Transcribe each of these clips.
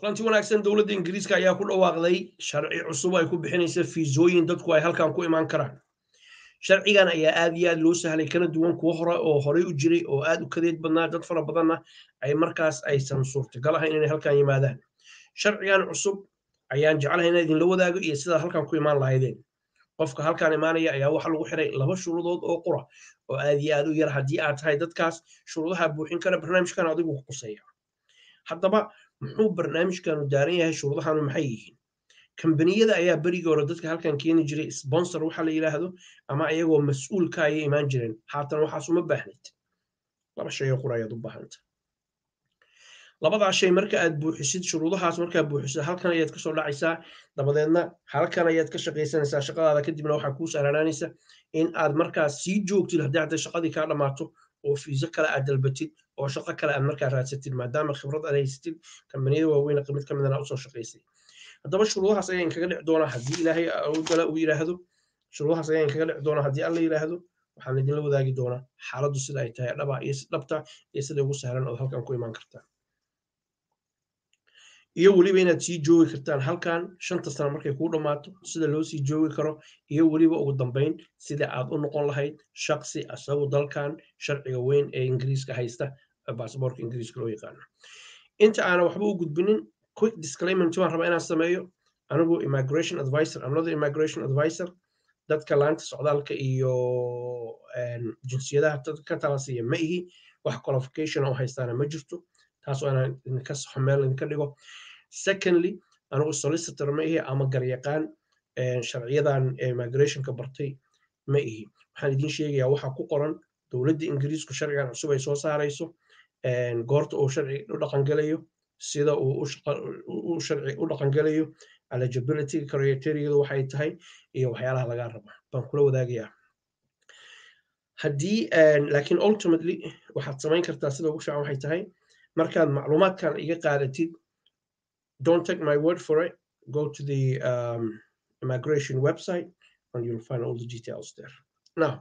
kulanti wanaagsan dowladda ingiriiska ayaa ku dhawaaqday sharci cusub ay ku bixinaysa fiisooyin dadku ay halkan ku imaan karaan sharcigan ayaa aad iyo aad loo sahlay kana duwan kuwa hore oo horey u jiray oo aad u kadeed badnaa dad fara badanna ay markaas aysan suurtagal ahayn inay halkan yimaadaan sharcigan cusub ayaan jeclahay inaan idinla wadaago iyo sidaad halkan ku imaan lahaydeen qofka halkan imaanaya ayaa waxa lagu xiray 2 shuruudood oo qura oo aad iyo aad u yar haddii aad tahay dadkaas shuruudaha buuxin kara barnaamijkan adigu ku quseeya haddaba muxuu barnaamijkanu daaran yahay shuruudahanu maxay yihiin kambaniyada ayaa berigii hore dadka halkan keeni jiray sponsor waxa la yiraahdo ama ayagoo mas'uulka ay imaan jireen haatan waxaas uma baahnid laba shay oo qura ayaad u baahanta labadaas shay marka aad buuxisid shuruudahaas markaa buuxisid halkan ayaad ka soo dhacaysaa dabadeedna halkan ayaad ka shaqaysanaysaa shaqadaada kadibna waxaa kuu sahlanaanaysa in aad markaas sii joogtid haddii hadda shaqadii kaa dhammaato oo fiiso kale aad dalbatid oo shaqo kale aad markaa raadsatid maadaama khibrad aad haysatid kambaniyada waaweyn mid ka midana usoo shaqaysay haddaba shuruudahaas ayaan kaga dhici doonaa haddii ilaahay awdala uu yidhaahdo shuruudahaas ayaan kaga dhici doonaa haddii alla yidhaahdo waxaan idinla wadaagi doonaa xaaladdu sida ay tahay dhabta iyo sida ugu sahlan ood halkan ku imaan kartaan iyo weliba inaad sii joogi kartaan halkan 5 sano markay kuu dhammaato sida loo sii joogi karo iyo weliba ugu dambeyn sida aad u noqon lahayd shaqsi asagu dalkan sharciga weyn ee ingiriiska haysta baasaboorka ingiriiska loo yaqaano inta aanan waxba u gudbinin quick disclaimer waan rabaa inaan sameeyo anigu immigration advisor I'm not the immigration advisor dadka laanta socdaalka iyo jinsiyadaha ka tala siiya ma ihi wax qualification oo haystaana ma jirto taas oo inaan idinka saxo meel idinka dhigo secondly anigu solicitor ma ihi ama garyaqaan sharciyadan immigrationka bartay ma ihi waxaan idin sheegayaa waxa ku qoran dowladda ingiriisku sharcigan cusub ay soo saarayso goorta uu sharci u dhaqangalayo sida uu sharci u dhaqangalayo eligibility criteria waxay tahay iyo waxyaalaha laga rabo baan kula wadaagayaa haddii laakiin ultimately waxaad samayn kartaa sida ugu fiican waxay tahay markaad macluumaadkan iga qaadatid don't take my word for it go to the immigration website and you'll find all the details there now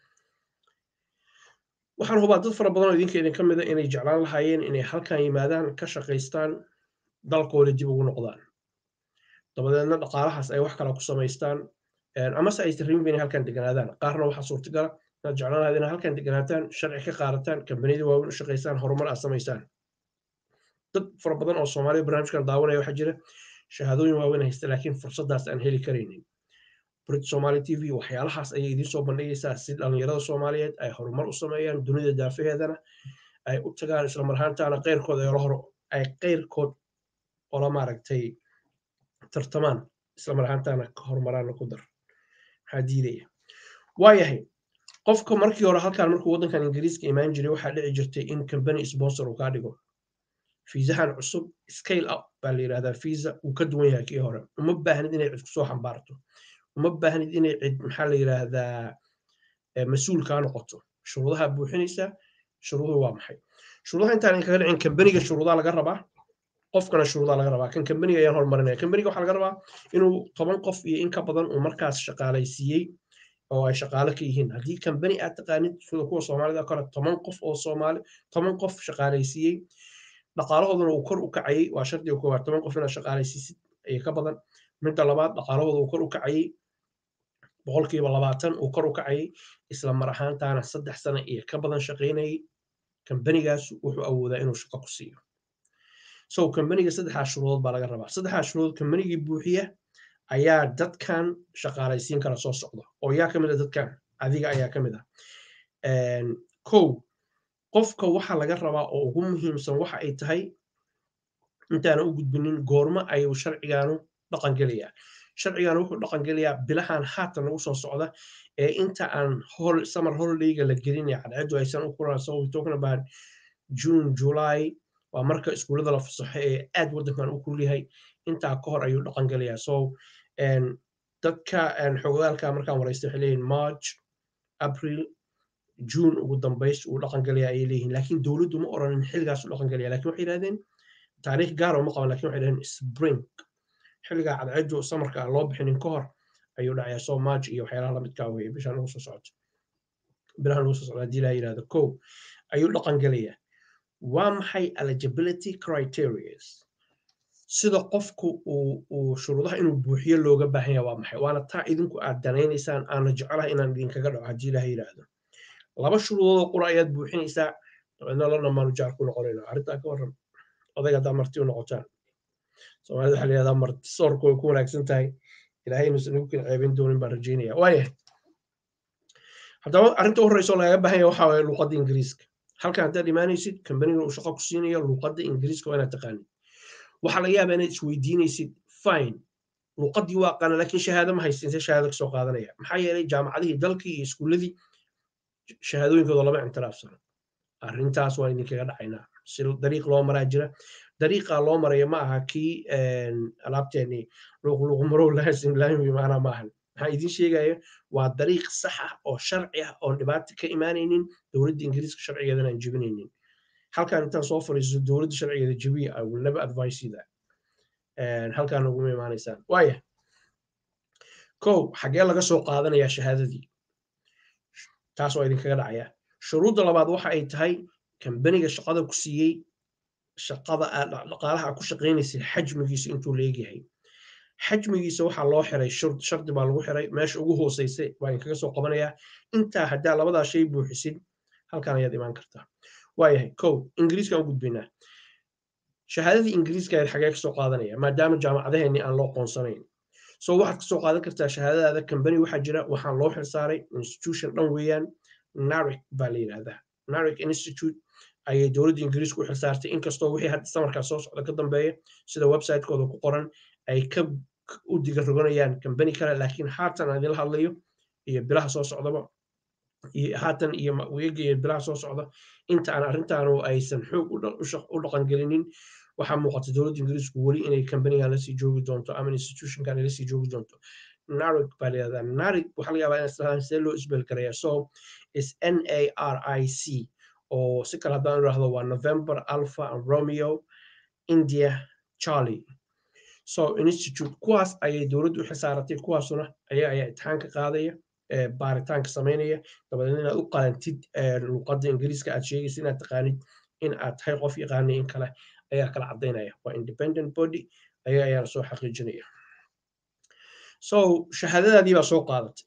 waxaan hubaa dad fara badan oo idin ka mida inay jeclaan lahaayeen inay halkan yimaadaan ka shaqaystaan dalkooda dib ugu noqdaan dabadeedna dhaqaalahaas ay wax kale ku samaystaan amase aysan rabin inay halkan deganaadaan qaarna waxaa suurtagala inaad jeclaan lahayd inaad halkan deganaataan sharci ka qaadataan kambaniyada waaweyn u shaqaystaan horumar aad samaysaan dad fara badan oo Soomaaliya barnaamijkan daawanaya waxa jira shahaadooyin waaweyn haysta laakiin fursadaas aan heli karaynin Brit Somali TV waxyaalahaas ayay idin soo bandhigaysaa si dhalinyarada Soomaaliyeed ay horumar u sameeyaan dunida daafaheedana ay u tagaan isla marhaantaana qeyrkood oo la maaragtay tartamaan isla marhaantaana ka horumaraan ku dar maxaa diidaya waayahay qofka markii hore halkan markuu waddankan ingiriiska imaan jiray waxaa dhici jirtay in company sponsor uu ka dhigo fiisahan cusub scale up baa la yiraahdaa fiisa uu ka duwan yahay kii hore uma baahnid inay cid ku soo xambaarto uma baahnid inay cid maxaa la yiraahdaa mas'uul ka noqoto shuruudaha buuxinaysa shuruuduhu waa maxay shuruudaha intaan kaga dhicin company-ga shuruudaha laga rabaa qofkana shuruudaha laga rabaa kan company ayaan horumarinaya company-ga waxaa laga rabaa inuu 10 qof iyo in ka badan uu markaas shaqaalaysiiyey oo ay shaqaale ka yihiin haddii company aad taqaanid sida kuwa Soomaalida kale 10 qof oo Soomaali 10 qof shaqaalaysiiyey dhaqaalahooduna uu kor u kacayay waa shardiga koowaad 10 qof inaad shaqaalaysiisid ay ka badan midda labaad dhaqaalahooda uu kor u kacayay 20% uu kor u kacayay isla mar ahaantaana 3 sano iyo ka badan shaqaynayay company-gaas wuxuu awoodaa inuu shaqo ku siiyo so company-ga 3 shuruudood baa laga rabaa 3 shuruudood company-gii buuxiya ayaa dadkan shaqaalaysiin kala soo socda oo yaa ka mid ah dadkan adiga ayaa ka mid ah kow qofka waxa laga rabaa oo ugu muhiimsan waxa ay tahay intaana u gudbinin goorma ayuu sharcigaanu dhaqan gelayaa sharcigaanu wuxuu dhaqan gelayaa bilahan haatan ugu soo socda ee inta aan summer holiday-ga la gelinaya cadceedu aysan u kulan so we talking about June July waa marka iskuulada la fasaxo ee aad waddankan u kulul yahay intaa ka hor ayuu dhaqan gelayaa so dadka xogaalka markaan waraystay waxay leeyihiin March April June ugu dambays uu dhaqan galaya ay leeyihiin laakiin dawladdu ma oranin xilligaas uu dhaqan galaya laakiin waxay yiraahdeen taariikh gaar ah ma qaban laakiin waxay yiraahdeen spring xilliga cadceedu samarka loo bixinin ka hor ayuu dhacayaa so March iyo waxyaalaha la midka ah bishan ugu soo socota bilahan ugu soo socda hadii la yiraahdo kow ayuu dhaqan galaya waa maxay eligibility criteria sida qofku uu shuruudaha inuu buuxiyo looga baahan yahay waa maxay waana taa idinku aad danaynaysaan aana jecelahay inaan idinkaga dhaco haddii ilaah yidhaahdo laba shuruudoodoo qura ayaad buuxinaysaa dabeedna la dhammaanu jaar ku noqonayna arrintaa ka warran odayga haddaa marti u noqotaan soomaalida waxaa la yidhahdaa marti soorku way ku wanaagsan tahay ilaahay inuusan igu kala ceebin doonin baan rajaynaya waayahay haddaba arrinta u horreysa oo lagaga baahan yahay waxaa waaye luuqadda ingiriiska halkan haddaad imaanaysid kambaniga uu shaqo ku siinayo luuqadda ingiriiska waa inaad taqaanid waxaa laga yaabaa inaad isweydiinaysid fine luuqaddii waa aqaana laakiin shahaado ma haysta intee shahaado kasoo qaadanaya maxaa yeelay jaamacadihii dalkii iyo iskuulladii shahaadooyinkooda lama ictiraafsano arrintaas waa idinkaga dhacaynaa si dariiq loo maraa jira dariiqaa loo maraya ma aha kii alaabteennii luuqmarow laasim laami maanaa ma ahan maxaa idin sheegaya waa dariiq sax ah oo sharci ah oon dhibaato ka imaanaynin dowladda ingiriiska sharcigeedana aan jebinaynin halkaan intaan soo fariiso dowladda sharcigeeda jebiya I will never advise you that halkaan uguma imaanaysaan waaya kow xagee laga soo qaadanayaa shahaadadii taas waa idinkaga dhacaya shuruudda labaad waxa ay tahay kambaniga shaqada ku siiyey shaqada dhaqaalaha ku shaqaynaysay xajmigiisa intuu leegyahay xajmigiisa waxaa loo xiray shardi baa lagu xiray meesha ugu hooseysa waa idinkaga soo qabanayaa intaa haddaa labadaa shay buuxisid halkaan ayaad imaan kartaa waayahay kow ingiriiska u gudbaynaa shahaadadii ingiriiska ayaad xagee kasoo qaadanaya maadaama jaamacadaheenni aan loo qoonsanayn so waxaad kasoo qaadan kartaa shahaadadaada kambani waxaa jira waxaan loo xilsaaray institution dhan weeyaan NARIC baa la yidhahdaa NARIC Institute ayay dowladda ingiriiska u xilsaartay inkastoo wixii hadda samarkaa soo socda ka dambeeya sida website-kooda ku qoran ay ka u diga roganayaan kambani kale laakiin haatan aan idila hadlayo iyo bilaha soo socdaba iyo haatan iyo weega iyo bilaha soo socda inta aan arrintaanu aysan xoog u dhaqangelinin waxaa muuqata dowladda ingiriisku weli inay kambanigan lasii joogi doonto ama institutionkan ay lasii joogi doonto NARIC baa la yidhahdaa NARIC waxaa laga yaabaa in islahaan see loo isbel karaya so is NARIC oo si kale haddaan idhaahdo waa November Alpha and Romeo India Charlie so institute kuwaas ayay dowladdu u xisaaratay kuwaasuna ayaa imtixaanka qaadaya baaritaanka samaynaya dabadeedna inaad u qalantid luuqadda ingiriiska aad sheegaysa inaad taqaanid in aad tahay qof yaqaanay in kale ayaa kala caddaynaya waa independent body ayaana soo xaqiijinaya so shahaadadaadii baa soo qaadatay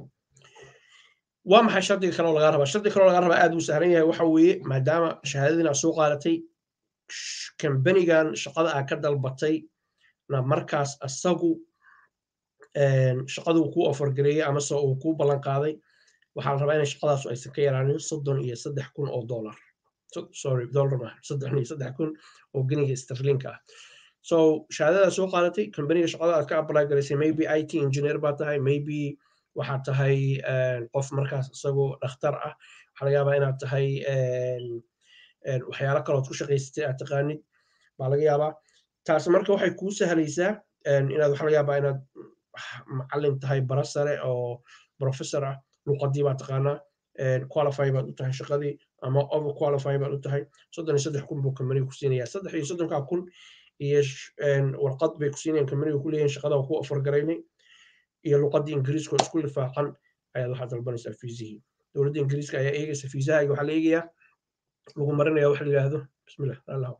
waa maxay shardiga kale oo lagaa rabaa shardiga kale oo lagaa rabaa aad uu sahlan yahay waxa weeye maadaama shahaadadii aad soo qaadatay kambanigan shaqada aad ka dalbatay na markaas asagu shaqadu kuu ofargareeyey amase uu kuu ballan qaaday waxaa la rabaa inay shaqadaasu aysan ka yaraanin $33,000 sorry dollar maaha 33,000 oo geniga sterlinka ah so shahaadada soo qaadatay kambaniga shaqada aad ka apply garaysay maybe IT engineer baa tahay maybe waxaad tahay qof markaas isagoo dhakhtar ah waxaa laga yaabaa inaad tahay waxyaalo kalood ku shaqaysatay aad taqaanid baa laga yaabaa taas marka waxay kuu sahlaysaa inaad waxaa laga yaabaa inaad macallin tahay bara sare oo professor ah luuqadii baa taqaanaa qualify baad u tahay shaqadii ama over qualify baad u tahay 33,000 buu kambaniga ku siinayaa 33,000 iyo warqad bay ku siinayaan kambaniga ku leeyihiin shaqada ku ofargaraynay iyo luuqadii ingiriiska oo isku lifaaqan ayaad waxaad dalbanaysaa fiisihii dowladda ingiriiska ayaa eegaysa fiisahaaga waxaa la eegayaa lagu marinaya waxa la yidhaahdo bismillah allah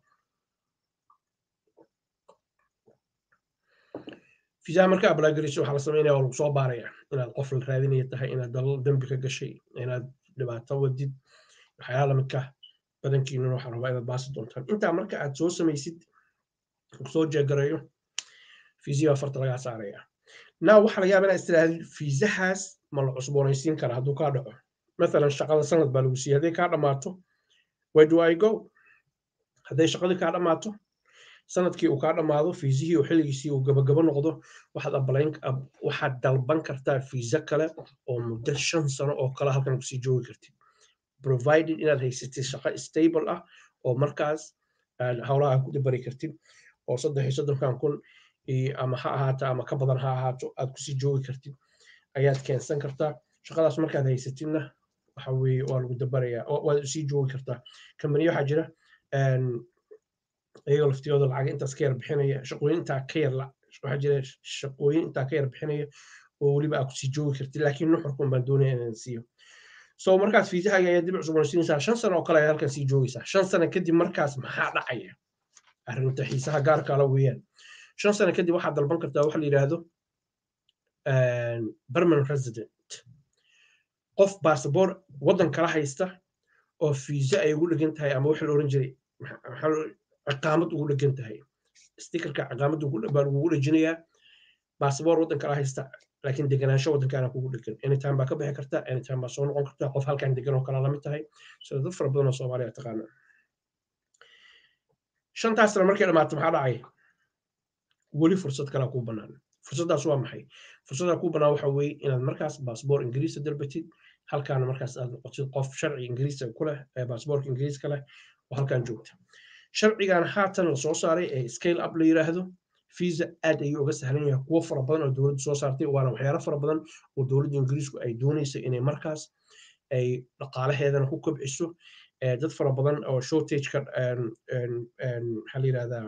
fiisaha marka apply garayso waxaa la sameynaya oo lagu soo baaraya inaad qof la raadinaya tahay inaad dalal dambi ka gashay inaad dhibaato wadid waxyaala lamidka badankiinuna waxaa rabaa inaad baasi doontaan intaa marka aad soo samaysid soo jeegarayo fiisihi farta lagaa saaraya now waxaa laga yaabaa inaad istiraahdo fiisahaas ma la cusboonaysiin kara hadduu kaa dhaco mathalan shaqada sanad baa lagu siiyey hadday kaa dhammaato where do I go hadday shaqadii kaa dhammaato sanadkii uu kaa dhammaado fiisihii oo xilligiisii uu gabagabo noqdo waxaad dalban kartaa fiisa kale oo muddo 5 sano oo kale halkan kusii joogi kartid provided inaad haysatid shaqo stable ah oo markaas howlaha ku dabari kartid oo 33,000 ama ha ahaato ama ka badan ha ahaato aad kusii joogi kartid ayaad keensan kartaa shaqadaas markaad haysatidna waxa weeye waa lagu dabarayaa waad sii joogi kartaa kambaniyo waxaa jira ayagoo laftiyooda lacag intaas ka yar bixinaya shaqooyin intaa ka yar waxaa jira shaqooyin intaa ka yar bixinaya oo weliba aad kusii joogi kartid laakiin nuxurkun baan doonaya inaan siiyo so markaas fiisahaaga ayaa dib cusboonaysiinaysaa 5 sano oo kale ayaad halkan sii joogaysaa 5 sano kadib markaas maxaa dhacaya arrinta xiisaha gaarka la weeyaan 5 sano kadib waxaad dalban kartaa waxa la yiraahdo permanent resident qof passport waddan kala haysta oo fiisa ay ugu dhagan tahay ama waxa la oran jiray ciqaamad ugu dhagan tahay stickerka ciqaamad ugu dhajinayaa passport waddan kala haysta laakiin deganaansho waddankaana kugu dhagan anytime baa ka bixi kartaa anytime baa soo noqon kartaa qof halkan degan oo kala la mid tahay sida dad fara badan oo Soomaaliya taqaana 5 sano markay dhamaato maxaa dhacay weli fursad kale ku banaan fursadaas waa maxay fursadda ku banaan waxa weeye inaad markaas passport Ingiriis dalbatid halkaan markaas aad noqotid qof sharci Ingiriis ku leh passport Ingiriis ka leh oo halkaan joogta sharcigan haatan la soo saaray ee scale up la yiraahdo visa aad ayuu uga sahlan yahay kuwa fara badan oo dawladdu soo saartay waana waxyaalo fara badan oo dawladda Ingiriisku ay doonayso inay markaas ay dhaqaalaheedana ku kobciso dad fara badan oo shortage ka hal yiraahdaa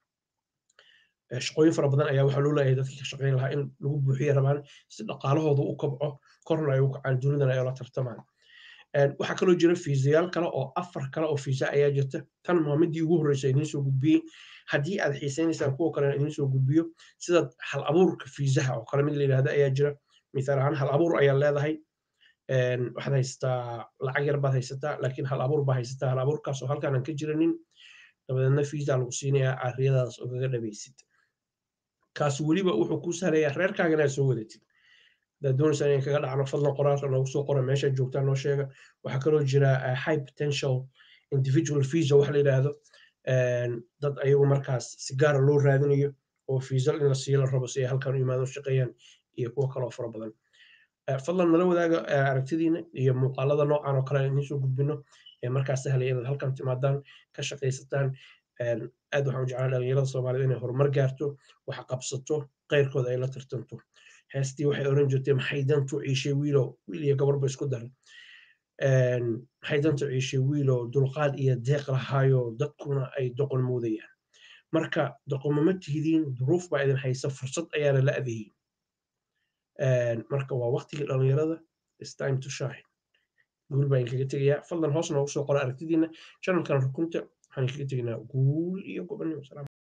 shaqooyin fara badan ayaa waxa loo leeyahay dadkii ka shaqeyn lahaa in lagu buuxiyo rabaan si dhaqaalahooda u kobco korna ay u kacaan dunidana ay la tartamaan waxa kaloo jira fiisayaal kale oo 4 kale oo fiisa ayaa jirta tan waa midii ugu horeysay idin soo gudbiyay haddii aad xiisaynaysan kuwa kale idin soo gudbiyo sida hal abuurka fiisaha oo kale mid la yiraahdo ayaa jira misaal ahaan hal abuur ayaa leedahay waxaad haysataa lacag yar baad haysataa laakiin hal abuur baa haysataa hal abuurkaas oo halkaan aan ka jiranin dabadeedna fiisa lagu siinayaa arriyadaas oo kaga dhabaysid kaas weliba wuxuu ku sahlayaa reerkaaga inaad soo wadatid dad doonaysa inay kaga dhacno fadlan qoraalka noogu soo qora meesha joogtaan noo sheega waxaa kaloo jira high potential individual visa waxa la yiraahdo dad ayagu markaas si gaar ah loo raadinayo oo visa in la siiyo la rabo si ay halkaan u yimaadaan shaqeeyaan iyo kuwa kale oo fara badan fadlan nala wadaaga aragtidiina iyo muuqaalada noocan oo kale inaan soo gudbino markaas sahlay inaad halkaan timaadaan ka shaqaysataan aad waxaan u jeclahay dhalinyarada Soomaaliyeed inay horumar gaarto wax qabsato qeyrkooda ay la tartanto heestii waxay oran jirtay maxay dantu ciishay wiilo wiil iyo gabar ba isku daran maxay dantu ciishay wiilo dulqaad iyo deeq lahaayo dadkuna ay doqon moodayaan marka doqomo ma tihiin duruuf baa idin haysa fursad ayaana la adeeyay marka waa waqtigii dhalinyarada it's time to shine guul baan kaga tegayaa fadlan hoos noogu soo qora aragtidiina channelkan rukunta waxaan kaga tegaynaa guul iyo gobonimo